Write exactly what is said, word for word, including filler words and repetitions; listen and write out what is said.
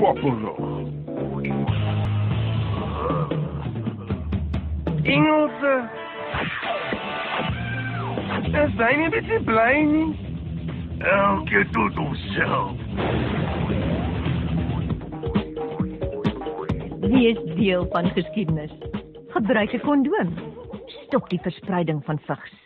popperig. Engelse. Is hy nie bietjie bly nie? Elke doet homself. Wees deel van geskiedenis. Gebruik 'n kondoom. Stop die verspreiding van vigs.